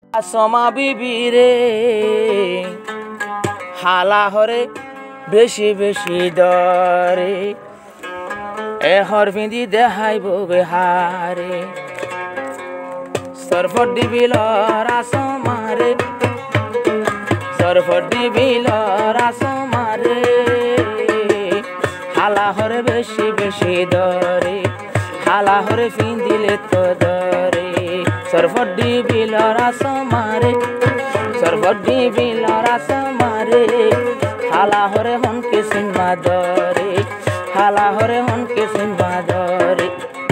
আসমা বিবি রে হালা হরে বেশি বেশি দরে এহর বিঁধি দেখাইব বেহারে সরফডি বিলর আসমারে সরফডি বিলর আসমারে হালা হরে বেশি বেশি দরে হালা হরে পিঁধিলে তো দরে সরফডি বিলর আসমারে সরফডি বিলর আসমারে হালা হরে হনকে সিনমা দরে হালা হরে হনকে সিনমা দরে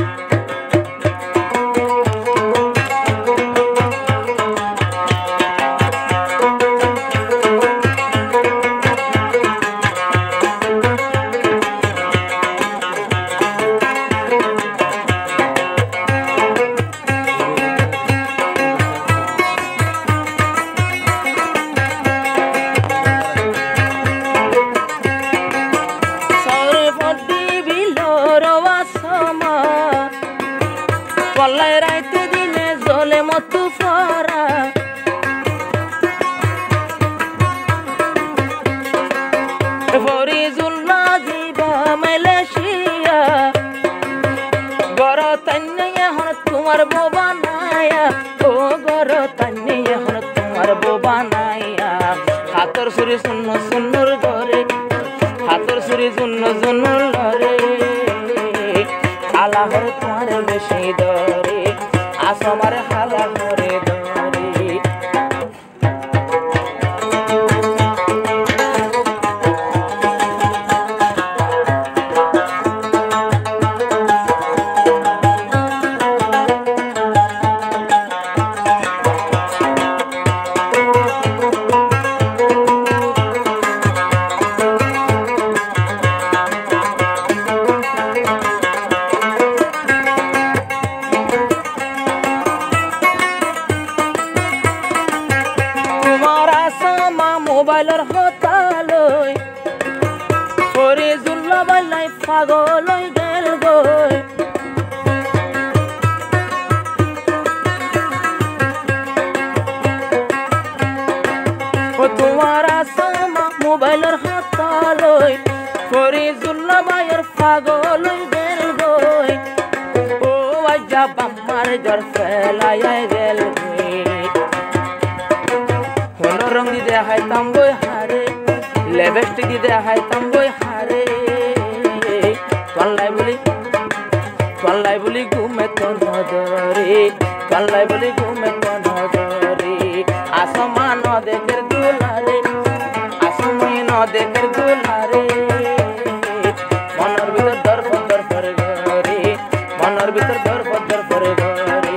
পল্লায় রাইতে দিনে জলে মতো ফরা ফরিজুল্লাহ দিবা মালয়েশিয়া গর তান্নে এখন তোমার বোবা নায়া ও গর তান্নে এখন তোমার বোবা নায়া হাতর সুরি শূন্য শূন্যর ঘরে হাতর সুরি শূন্য শূন্যর ঘরে হালা হরে তোমার বেশি দরে আসমার হালা হরে দরে মোবাইলের হতালই ফরিজুল্লাহ বাইলাই পাগল হই গেল গই ও তোমার আসমা মোবাইলের হতালই ফরিজুল্লাহ বাইয়ের পাগল হই গেল গই ও আজা বাম্মার জ্বর ফেলাই গেল রং দি দেখাইতাম বই হারে লিপস্টিক দি দেখাইতাম বই হারে পাল্লাই বলি ঘুমে তো নজরে পাল্লাই বলি ঘুমে তো নজরে আসমান দেখের দুলারে আসমাই ন দেখের দুলারে মনের ভিতর দর করে ঘরে মনের ভিতর দর করে ঘরে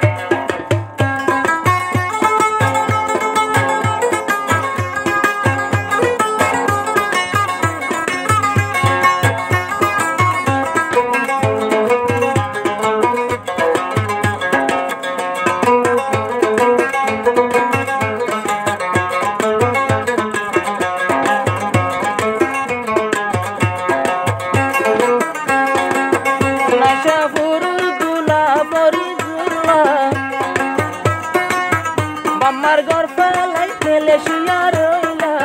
আমার ঘর ফেলাই ফেলে শুয়া রইলা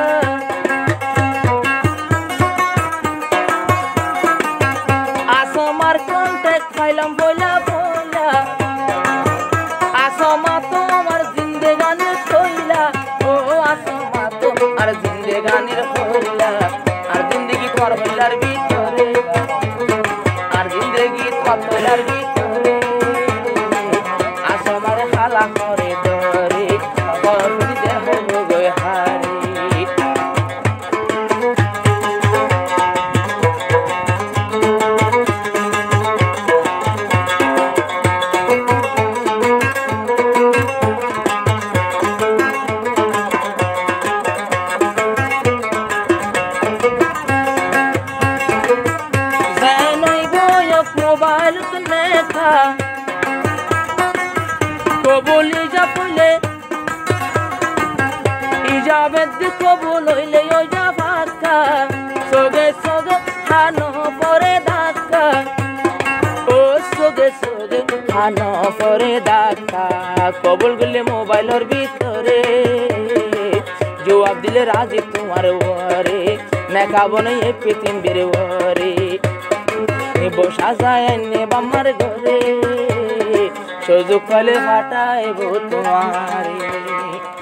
আসমার কন্টেক্ট পাইলাম বইলা বইলা আসমা তো আমার জিন্দেগানির কইলা ও আসমা তো আর জিন্দেগানির কইলা আর জিন্দেগি কর হইলার ভিতরে আর জিন্দেগি কত হইলার ভিতরে আসমার হালা করে দরে দেহ গই হারি কবুল করলে মোবাইলের ভিতরে জবাব দিলে রাজি তোমার ওরে মেকাবো না এ পৃথিবীর ওরে বসা যায় নেব আমার ঘরে সুযোগ পেলে ফাটাইব তোমারে।